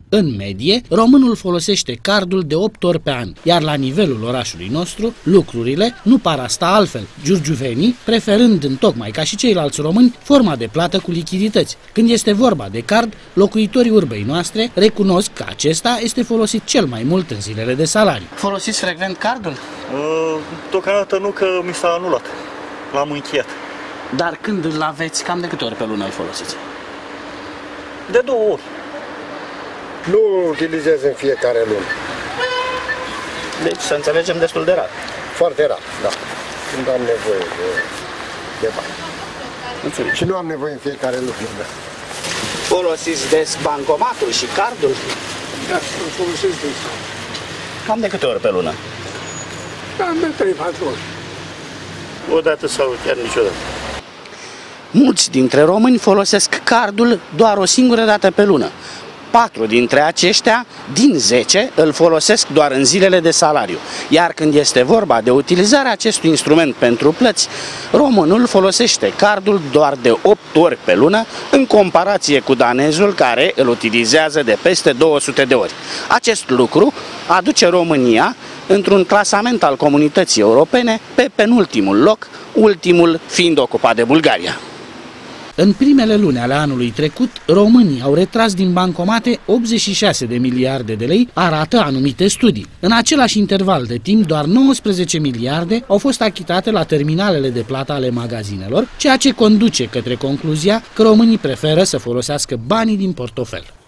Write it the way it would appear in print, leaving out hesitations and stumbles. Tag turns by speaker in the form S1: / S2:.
S1: În medie, românul folosește cardul de 8 ori pe an, iar la nivelul orașului nostru, lucrurile nu par a sta altfel, giurgiuvenii preferând întocmai ca și ceilalți români forma de plată cu lichidități. Când este vorba de card, locuitorii urbei noastre recunosc că acesta este folosit cel mai mult în zilele de salariu. Folosiți frecvent cardul?
S2: Deocamdată nu, că mi s-a anulat. L-am încheiat.
S1: Dar când îl aveți, cam de câte ori pe lună îl folosiți?
S2: De 2 ori.
S3: Nu utilizez în fiecare lună.
S2: Deci să înțelegem destul de rar.
S3: Foarte rar, da. Când am nevoie de bani.
S2: Înțeleg.
S3: Și nu am nevoie în fiecare lună. Da.
S1: Folosiți des bancomatul și cardul?
S3: Da, îl folosesc des.
S2: Cam de câte ori pe lună?
S3: Cam de 3-4 ori.
S2: O dată sau chiar niciodată.
S1: Mulți dintre români folosesc cardul doar o singură dată pe lună. 4 dintre aceștia, din 10, îl folosesc doar în zilele de salariu. Iar când este vorba de utilizarea acestui instrument pentru plăți, românul folosește cardul doar de 8 ori pe lună, în comparație cu danezul, care îl utilizează de peste 200 de ori. Acest lucru aduce România într-un clasament al comunității europene pe penultimul loc, ultimul fiind ocupat de Bulgaria. În primele luni ale anului trecut, românii au retras din bancomate 86 de miliarde de lei, arată anumite studii. În același interval de timp, doar 19 miliarde au fost achitate la terminalele de plată ale magazinelor, ceea ce conduce către concluzia că românii preferă să folosească banii din portofel.